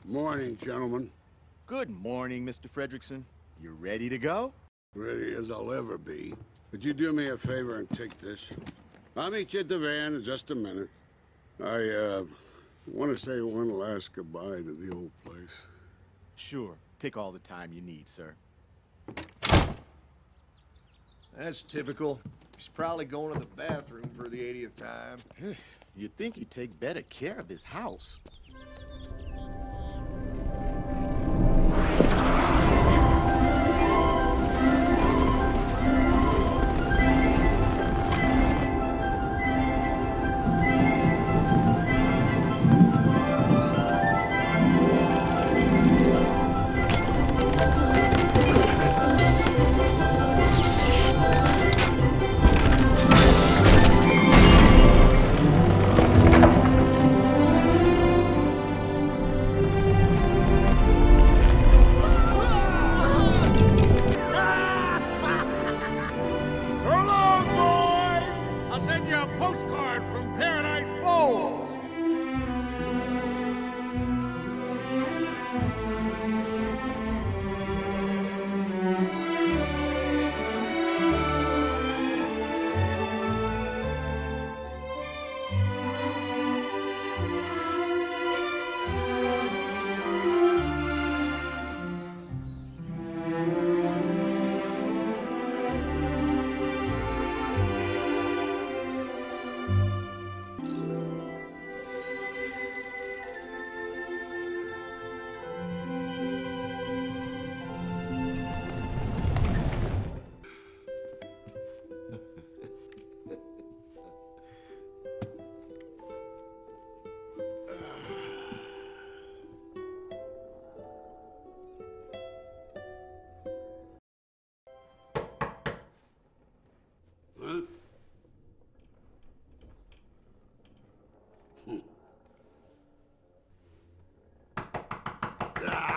Morning, gentlemen. Good morning, Mr. Fredrickson. You ready to go? Ready as I'll ever be. Could you do me a favor and take this? I'll meet you at the van in just a minute. I, want to say one last goodbye to the old place. Sure. Take all the time you need, sir. That's typical. He's probably going to the bathroom for the 80th time. You'd think he'd take better care of his house. Postcard from Paradise Falls! Ah!